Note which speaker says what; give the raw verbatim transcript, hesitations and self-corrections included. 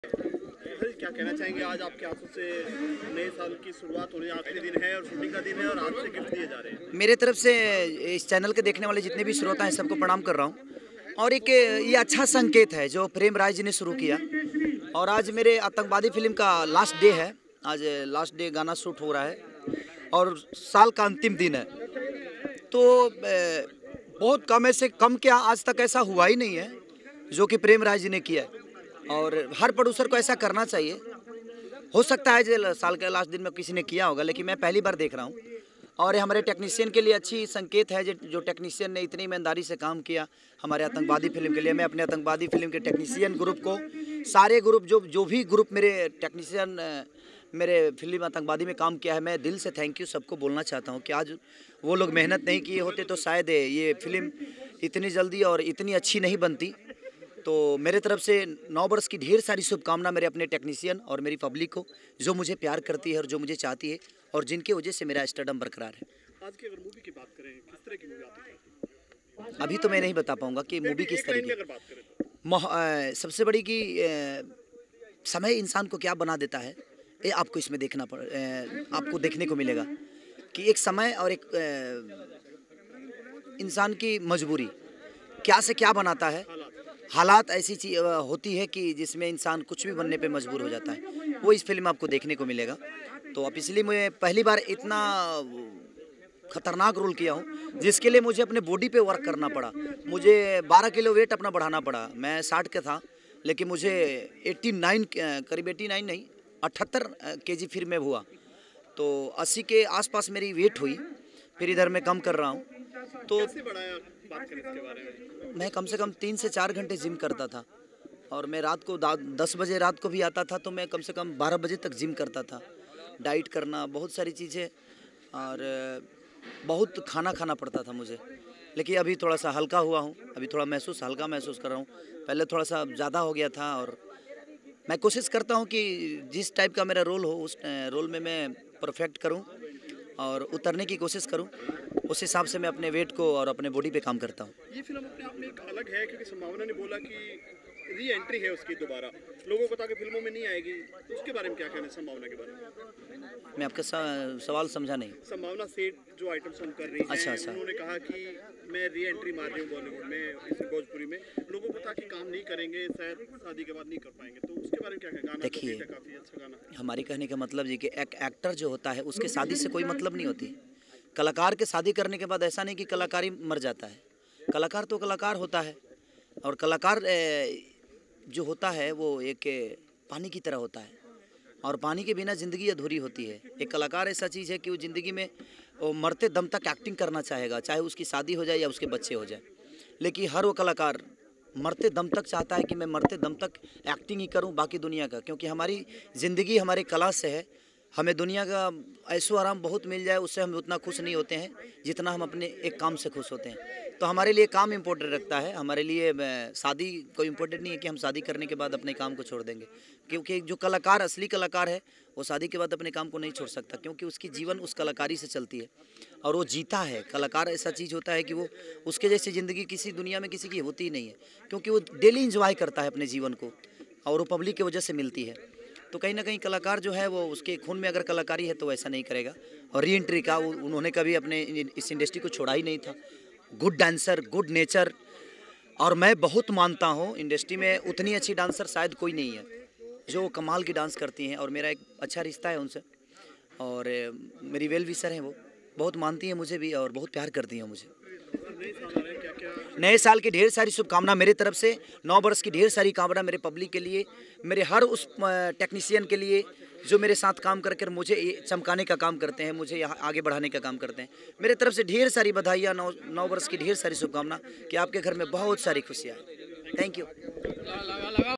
Speaker 1: क्या कहना चाहेंगे, आज आपके हाथों से नए साल की शुरुआत हो रही है, आखिरी दिन है और शूटिंग का दिन है और आज से गिफ्ट दिए जा रहे हैं।
Speaker 2: मेरे तरफ से इस चैनल के देखने वाले जितने भी श्रोता हैं सबको प्रणाम कर रहा हूँ। और एक ये अच्छा संकेत है जो प्रेम राय जी ने शुरू किया। और आज मेरे आतंकवादी फिल्म का लास्ट डे है। आज लास्ट डे गाना शूट हो रहा है और साल का अंतिम दिन है। तो बहुत कम ऐसे कम क्या आज तक ऐसा हुआ ही नहीं है जो कि प्रेम राय जी ने किया है। और हर प्रोड्यूसर को ऐसा करना चाहिए। हो सकता है जो साल के लास्ट दिन में किसी ने किया होगा, लेकिन मैं पहली बार देख रहा हूँ। और हमारे टेक्नीशियन के लिए अच्छी संकेत है जो टेक्नीशियन ने इतनी ईमानदारी से काम किया हमारे आतंकवादी फिल्म के लिए। मैं अपने आतंकवादी फिल्म के टेक्नीशियन ग्रुप को, सारे ग्रुप जो जो भी ग्रुप मेरे टेक्नीशियन मेरे फिल्म आतंकवादी में काम किया है, मैं दिल से थैंक यू सबको बोलना चाहता हूँ कि आज वो लोग मेहनत नहीं किए होते तो शायद ये फिल्म इतनी जल्दी और इतनी अच्छी नहीं बनती। तो मेरे तरफ से नौ वर्ष की ढेर सारी शुभकामना मेरे अपने टेक्नीशियन और मेरी पब्लिक को, जो मुझे प्यार करती है और जो मुझे चाहती है और जिनके वजह से मेरा स्टेडम बरकरार है।
Speaker 1: आज की अगर मूवी की बात करें, किस तरह की मूवी आती है?
Speaker 2: अभी तो मैं नहीं बता पाऊंगा कि मूवी किस तरह की।
Speaker 1: अगर बात करें
Speaker 2: तो सबसे बड़ी कि समय इंसान को क्या बना देता है, ये आपको इसमें देखना पड़ आपको देखने को मिलेगा कि एक समय और एक इंसान की मजबूरी क्या से क्या बनाता है। हालात ऐसी चीज होती है कि जिसमें इंसान कुछ भी बनने पे मजबूर हो जाता है, वो इस फिल्म में आपको देखने को मिलेगा। तो अब इसलिए मैं पहली बार इतना खतरनाक रोल किया हूँ जिसके लिए मुझे अपने बॉडी पे वर्क करना पड़ा। मुझे बारह किलो वेट अपना बढ़ाना पड़ा। मैं साठ का था लेकिन मुझे नवासी करीब नवासी नहीं अठहत्तर केजी फिर में हुआ। तो अस्सी के आसपास मेरी वेट हुई, फिर इधर मैं कम कर रहा हूँ। तो
Speaker 1: कैसे बढ़ाया, बात करें इसके बारे में।
Speaker 2: मैं कम से कम तीन से चार घंटे जिम करता था और मैं रात को दस बजे रात को भी आता था तो मैं कम से कम बारह बजे तक जिम करता था। डाइट करना, बहुत सारी चीज़ें और बहुत खाना खाना पड़ता था मुझे। लेकिन अभी थोड़ा सा हल्का हुआ हूँ, अभी थोड़ा महसूस हल्का महसूस कर रहा हूँ। पहले थोड़ा सा ज़्यादा हो गया था और मैं कोशिश करता हूँ कि जिस टाइप का मेरा रोल हो उस रोल में मैं परफेक्ट करूँ और उतरने की कोशिश करूँ। उस हिसाब से मैं अपने वेट को और अपने बॉडी पे काम करता हूँ।
Speaker 1: ये फिल्म अपने आप में एक अलग है क्योंकि संभावना ने बोला कि री एंट्री है उसकी, दोबारा लोगों को ताकि फिल्मों में नहीं आएगी, तो उसके बारे में क्या कहना है संभावना के बारे में?
Speaker 2: मैं आपका सवाल समझा नहीं।
Speaker 1: संभावना सेठ जो आइटम सॉन्ग कर रही है,
Speaker 2: अच्छा अच्छा,
Speaker 1: उन्होंने कहा कि मैं री एंट्री मार रही हूँ बॉलीवुड में, इस भोजपुरी में लोगों को ताकि काम नहीं करेंगे, शायद शादी के बाद नहीं कर पाएंगे, तो उसके बारे में क्या कहना?
Speaker 2: देखिए,
Speaker 1: काफी अच्छा गाना।
Speaker 2: हमारी कहने का मतलब जी कि एक एक्टर जो होता है उसके शादी से कोई मतलब नहीं होती। कलाकार के शादी करने के बाद ऐसा नहीं कि कलाकारी मर जाता है। कलाकार तो कलाकार होता है और कलाकार जो होता है वो एक पानी की तरह होता है और पानी के बिना ज़िंदगी अधूरी होती है। एक कलाकार ऐसा चीज़ है कि वो ज़िंदगी में वो मरते दम तक एक्टिंग करना चाहेगा, चाहे उसकी शादी हो जाए या उसके बच्चे हो जाए। लेकिन हर वो कलाकार मरते दम तक चाहता है कि मैं मरते दम तक एक्टिंग ही करूं बाकी दुनिया का, क्योंकि हमारी ज़िंदगी हमारे कला से है। हमें दुनिया का ऐशो आराम बहुत मिल जाए उससे हम उतना खुश नहीं होते हैं जितना हम अपने एक काम से खुश होते हैं। तो हमारे लिए काम इम्पोर्टेंट रखता है। हमारे लिए शादी कोई इम्पोर्टेंट नहीं है कि हम शादी करने के बाद अपने काम को छोड़ देंगे, क्योंकि जो कलाकार असली कलाकार है वो शादी के बाद अपने काम को नहीं छोड़ सकता, क्योंकि उसकी जीवन उस कलाकारी से चलती है और वो जीता है। कलाकार ऐसा चीज़ होता है कि वो उसके जैसी ज़िंदगी किसी दुनिया में किसी की होती ही नहीं है, क्योंकि वो डेली इंजॉय करता है अपने जीवन को और वो पब्लिक की वजह से मिलती है। तो कहीं ना कहीं कलाकार जो है वो उसके खून में अगर कलाकारी है तो ऐसा नहीं करेगा। और री एंट्री का उन्होंने कभी अपने इस इंडस्ट्री को छोड़ा ही नहीं था। गुड डांसर, गुड नेचर, और मैं बहुत मानता हूँ इंडस्ट्री में उतनी अच्छी डांसर शायद कोई नहीं है जो कमाल की डांस करती हैं। और मेरा एक अच्छा रिश्ता है उनसे और मेरी वेल विशर हैं, वो बहुत मानती हैं मुझे भी और बहुत प्यार करती हैं मुझे। नए साल की ढेर सारी शुभकामना मेरे तरफ से। नौ वर्ष की ढेर सारी कामना मेरे पब्लिक के लिए, मेरे हर उस टेक्नीशियन के लिए जो मेरे साथ काम करके मुझे चमकाने का काम करते हैं, मुझे यहाँ आगे बढ़ाने का काम करते हैं। मेरे तरफ से ढेर सारी बधाइयाँ, नौ नौ वर्ष की ढेर सारी शुभकामना कि आपके घर में बहुत सारी खुशियाँ हैं। Thank you.